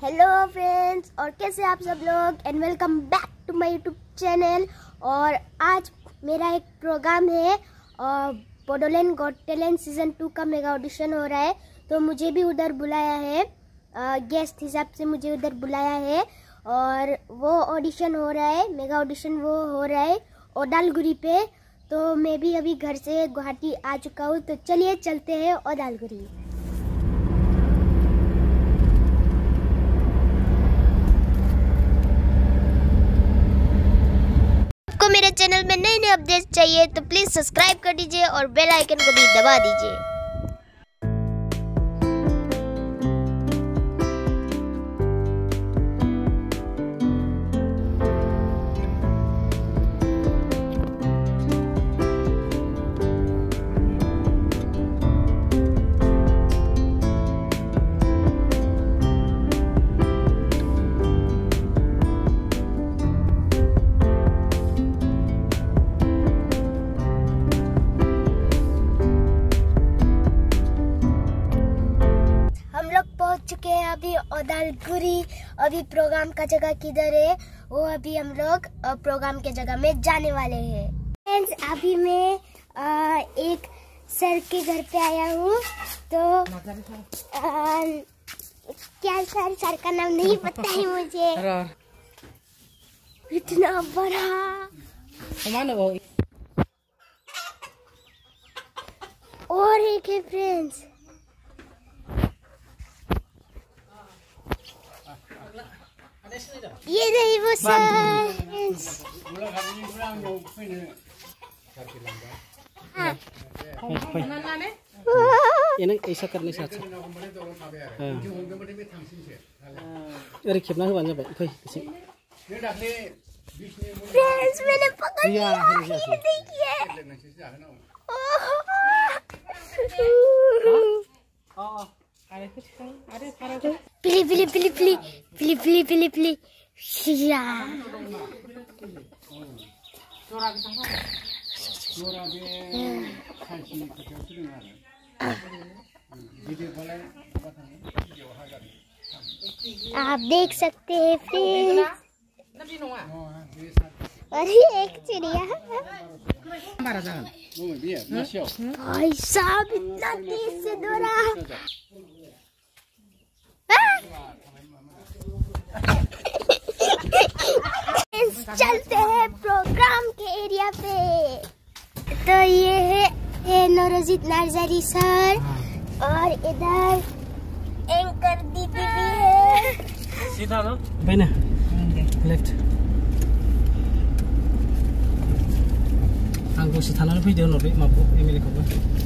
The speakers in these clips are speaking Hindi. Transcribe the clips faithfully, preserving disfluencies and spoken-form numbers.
हेलो फ्रेंड्स, और कैसे आप सब लोग, and welcome back to my YouTube channel. और आज मेरा एक प्रोग्राम है और Bodoland got talent season two का मेगा ऑडिशन हो रहा है, तो मुझे भी उधर बुलाया है, गेस्ट हिसाब से मुझे उधर बुलाया है। और वो ऑडिशन हो रहा है, मेगा ऑडिशन वो हो रहा है ओदालगुरी पे। तो मैं भी अभी घर से गुवाहाटी आ चुका हूँ, तो चलिए चलते हैं ओदालगुरी। आपको मेरे चैनल में नए नए अपडेट्स चाहिए तो प्लीज सब्सक्राइब कर दीजिए और बेल आइकन को भी दबा दीजिए। चुके हैं अभी ओदालगुरी। अभी प्रोग्राम का जगह किधर है वो अभी हम लोग प्रोग्राम के जगह में जाने वाले हैं। फ्रेंड्स, अभी मैं आ, एक सर के घर पे आया हूँ। तो आ, क्या सर सर का नाम नहीं पता है मुझे, इतना बड़ा। और एक है फ्रेंड्स, ये नहीं वो सर। ini ऐसा करने से अच्छा अरे खेपना होबानो जाबाय फै एसे। फ्रेंड्स, मैंने पकड़ लिया, ये देखिए। पिली पिली पिली पिली पिली पिली पिली पिली या आप देख सकते हैं फ्रेंड्स। अरे एक चिड़िया भाई साहब, इतना तेज से दौड़ा। चलते हैं प्रोग्राम के एरिया पे। तो ये है, है नौरोजित नर्सरी सर, और इधर एंकर दीदी भी है। सीधा लो भाई ना, लेफ्ट आंखौ सिथानानै फैदो होनहरदो माबाखौ एमएलए खौबो।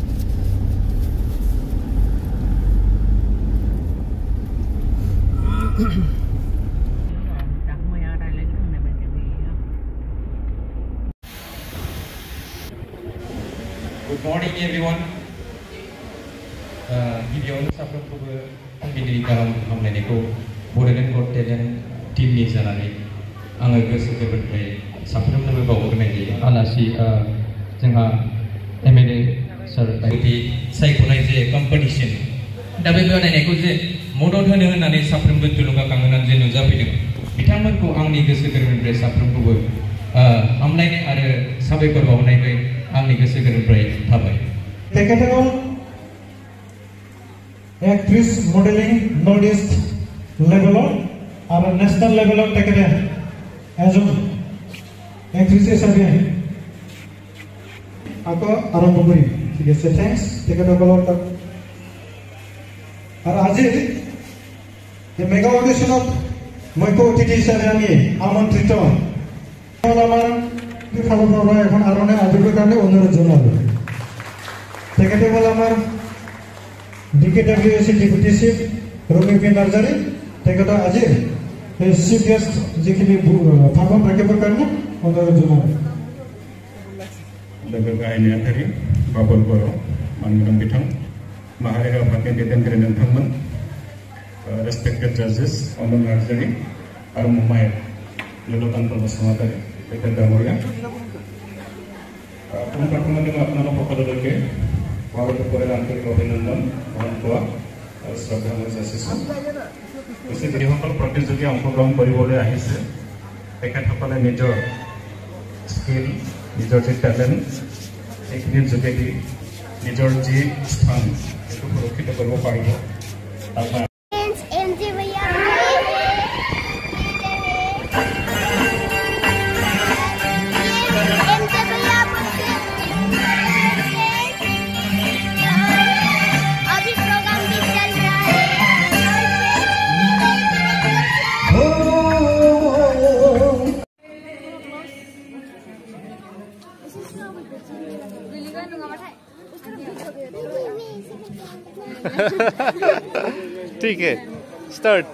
Good morning everyone. गिबियावनो साफ्रोमखौबो फुंबिलिनि गाहाम हामलायनायखौ बड'लेण्ड गट टेलेन्ट टीमनि जानानै आङो गोसो गोरबोनिफ्राय साफ्रोमनोबो बावहरनाय जायो। आलासि जोंहा एमएलए सार बायदि सायख'नाय जे कम्पिटिशन, दा बे बानायनायखौ जे मदद होनो होननानै साफ्रोमबो थुलुंगाखांहोनानै जे नुजाफैदों, बिथांमोनखौ आंनि गोसो गोरबोनिफ्राय साफ्रोमखौबो हामलायनाय आरो साबायखर बावनायखौ आंनि गोसो गोरबोनिफ्राय थाबाय। Technical actress modelling North East level और नेशनल लेवल टेकेटे एजम एक्ट्रेस हिसाबै आको आरम्भ करी। ठीक है, थैंक्स टेकेटकल। और आज ये मेगा ऑडिशनत मयको अतिथि हिसाबै आमी आमन्त्रित आमार खाबुफोराव এখন आर'नाइ आदबनि কাৰণে অনুৰোধ জনালো। তেখেতে হ'ল আমাৰ ডিকেডব্লিউএসি ডেপুটি চিফ ৰমিপি নাৰ্জাৰী। তেখেতৰ আজি চিফ গেষ্ট যিখিনি ভাষণ ৰাখিবৰ কাৰণে অনুৰোধ জনালো। लोगो गाहाय नेहाथारि बाबुल बर' मानगोनां बिथां, माहारियारि आफादनि दैदेनगिरि नोंथांमोन, रेसपेक्टेड जाजेस अमल नार्जारी आरो मुम्बाइ नीलकान्त बसुमतारी তেখেত ডাঙৰীয়া, পোনপ্ৰথমতে মই আপোনালোক সকলোলৈকে ভাৰতবৰ্ষৰ আন্তৰিক অভিনন্দন গ্ৰহণ কৰা আৰু শ্ৰদ্ধা মই যাচিছোঁ। বেছি যিসকল প্ৰতিযোগী অংশগ্ৰহণ কৰিবলৈ আহিছে তেখেতসকলে নিজৰ স্কিল নিজৰ যি টেলেণ্ট সেইখিনিৰ যোগেদি নিজৰ যি স্থান সেইটো সুৰক্ষিত কৰিব পাৰিব। ठीक है, स्टार्ट।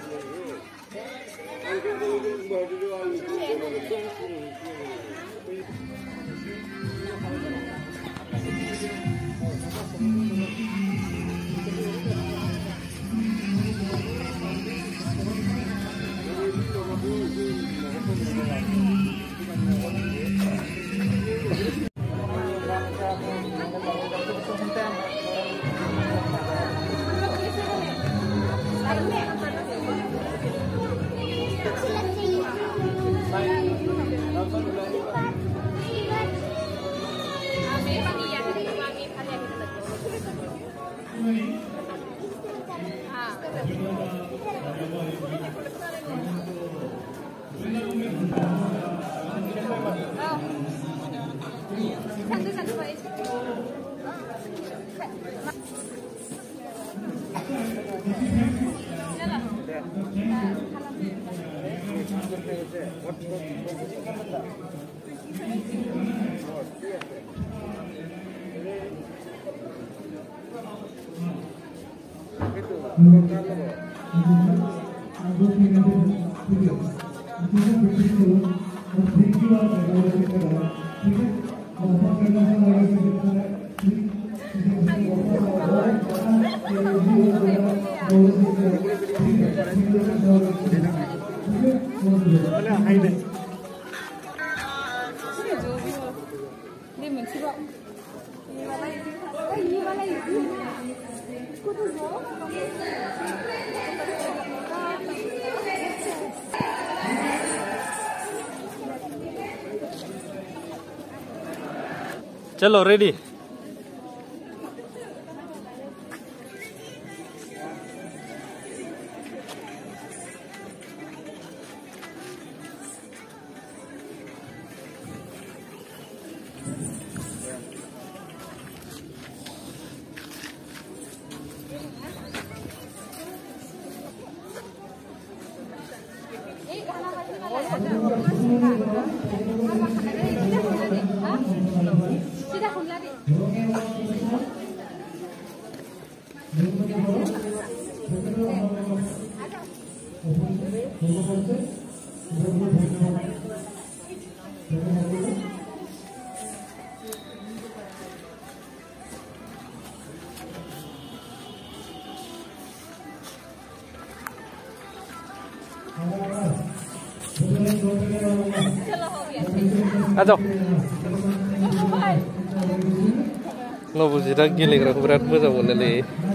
चलो रेडी। आ जाओ नवजिता गेलेग्राखौ बिराद मोजां मोनोलै।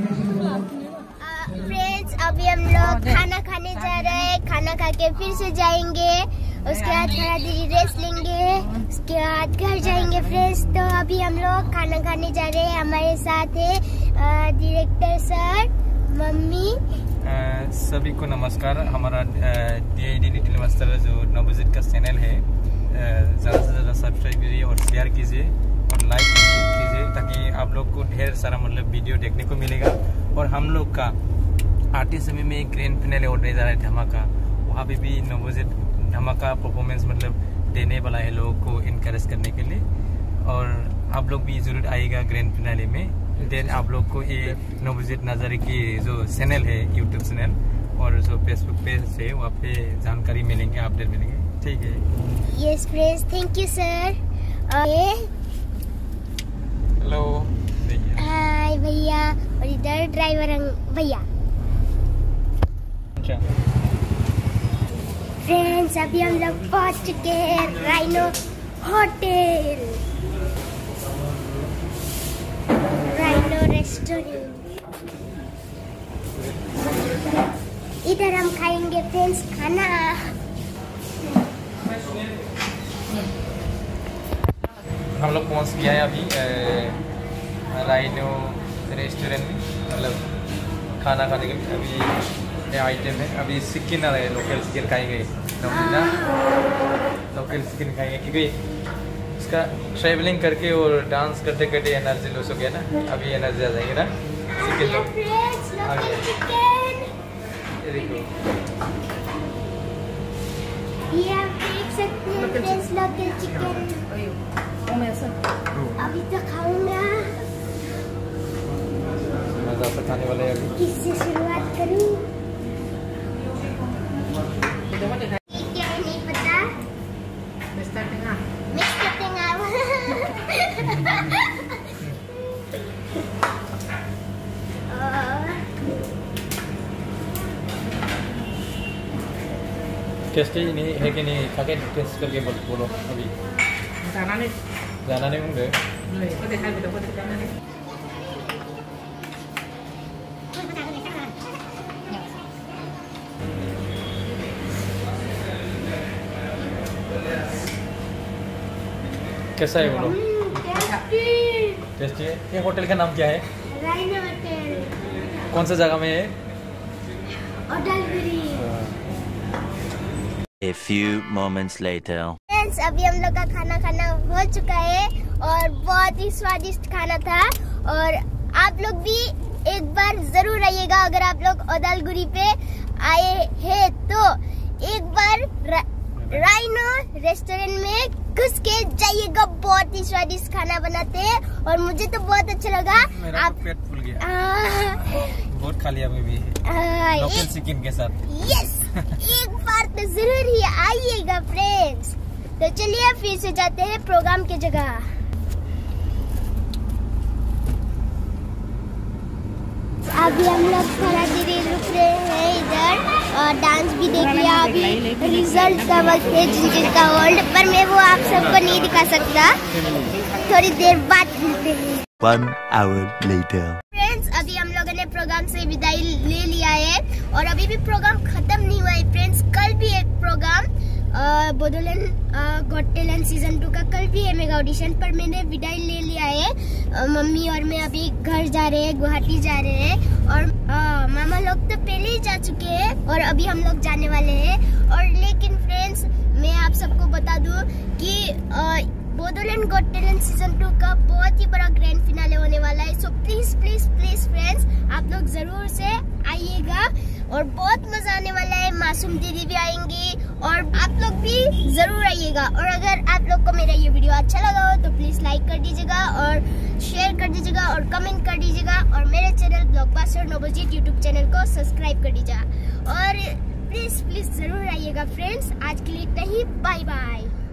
फ्रेंड्स अभी हम लोग खाना खाने जा रहे हैं, खाना खा के फिर से जाएंगे, उसके बाद थोड़ा देर रेस्ट लेंगे, उसके बाद घर जाएंगे फ्रेंड्स। तो अभी हम लोग खाना खाने जा रहे हैं, हमारे साथ है डायरेक्टर सर, मम्मी। सभी को नमस्कार। हमारा डी आई डी टेलीमास्टर जो नवजित का चैनल है, ज़्यादा से ज़्यादा सब्सक्राइब कीजिए और शेयर कीजिए और लाइक कीजिए ताकि आप लोग को ढेर सारा मतलब वीडियो देखने को मिलेगा। और हम लोग का आर्टिस्ट समय में ग्रैंड फिनाले होने जा रहा है धमाका, वहाँ पे भी नवजित धमाका परफॉर्मेंस मतलब देने वाला है लोगों को इनकरेज करने के लिए। और आप लोग भी ज़रूर आइएगा ग्रैंड फिनाले में। देन आप लोग को ये नवजित नज़ारे की जो चैनल है यूट्यूब चैनल और जो फेसबुक पेज है वहाँ पे जानकारी मिलेंगे, अपडेट मिलेंगे। ठीक है। Yes friends, thank you sir. Hello hi भैया, और इधर ड्राइवर भैया। फ्रेंड्स अभी हम लोग पहुंच चुके हैं राइनो होटल, राइनो रेस्टोरेंट। इधर हम खाएंगे फ्रेंड्स खाना। हम लोग पहुंच गया है अभी राइनो रेस्टोरेंट में, मतलब खाना खाने के लिए। अभी ये आइटम है, अभी चिकन आ रहा है, लोकल चिकन खाएंगे ना, लोकल चिकन खाएंगे क्योंकि इसका ट्रैवलिंग करके और डांस करते करते एनर्जी लॉस हो गया ना, अभी एनर्जी आ जाएगी ना। चिकन आ गया, ये देखो, ये आप देख सकते हैं फ्रेंड्स लोकल चिकन। अभी तो खाऊंगा, मजा से खाने वाले हैं अभी। किससे शुरुआत करूं? क्या है नहीं पता। Mister Tenga. Mister Tenga. Tasty नहीं है कि नहीं, खा के टेस्ट करके बोलो अभी। जाना नहीं जाना नहीं होंगे नहीं có thể hai vị có thể जाना नहीं। कैसा है बोलो? टेस्टी। टेस्टी है। ये होटल का नाम क्या है? Rhino hotel. कौन सा जगह में है? Udalguri. A few moments later. Friends अभी हम लोग का खाना खाना हो चुका है और बहुत ही स्वादिष्ट खाना था। और आप लोग भी एक बार जरूर आइएगा, अगर आप लोग उदलगुरी पे आए हैं तो एक बार रा, राइनो रेस्टोरेंट में घुस के जाइएगा। बहुत ही स्वादिष्ट खाना बनाते हैं और मुझे तो बहुत अच्छा लगा। मेरा आप पेट फूल गया, आ, बहुत खा लिया मैं भी आ, लोकल चिकन के साथ। यस, एक बार तो जरूर ही आइएगा फ्रेंड्स। तो चलिए फिर से जाते हैं प्रोग्राम की जगह। अभी हम लोग थोड़ा देर रुक रहे हैं इधर और डांस भी देख लिया। अभी रिजल्ट का वक्त है जिन का वर्ल्ड, पर मैं वो आप सबको नहीं दिखा सकता, थोड़ी देर बाद मिलते हैं। One hour later. फ्रेंड्स अभी हम लोगों ने प्रोग्राम से विदाई ले लिया है और अभी भी प्रोग्राम खत्म नहीं हुआ है फ्रेंड्स। कल भी एक program Bodoland got talent season two का कल भी है मेगा ऑडिशन, पर मैंने विदाई ले लिया है। आ, मम्मी और मैं अभी घर जा रहे हैं, गुवाहाटी जा रहे हैं और आ, मामा लोग तो पहले ही जा चुके हैं और अभी हम लोग जाने वाले हैं। और लेकिन फ्रेंड्स मैं आप सबको बता दूं कि Bodoland got talent season two का बहुत ही बड़ा ग्रैंड फिनाले होने वाला है। So please please please friends आप लोग जरूर से आइएगा और बहुत मजा आने वाला है। मासूम दीदी भी आएंगी और आप लोग भी जरूर आइएगा। और अगर आप लोग को मेरा ये वीडियो अच्छा लगा हो तो प्लीज लाइक कर दीजिएगा और शेयर कर दीजिएगा और कमेंट कर दीजिएगा और मेरे channel Blockbuster Navojit YouTube channel को सब्सक्राइब कर दीजिएगा और प्लीज प्लीज जरूर आइएगा फ्रेंड्स। आज के लिए इतना ही, बाय बाय।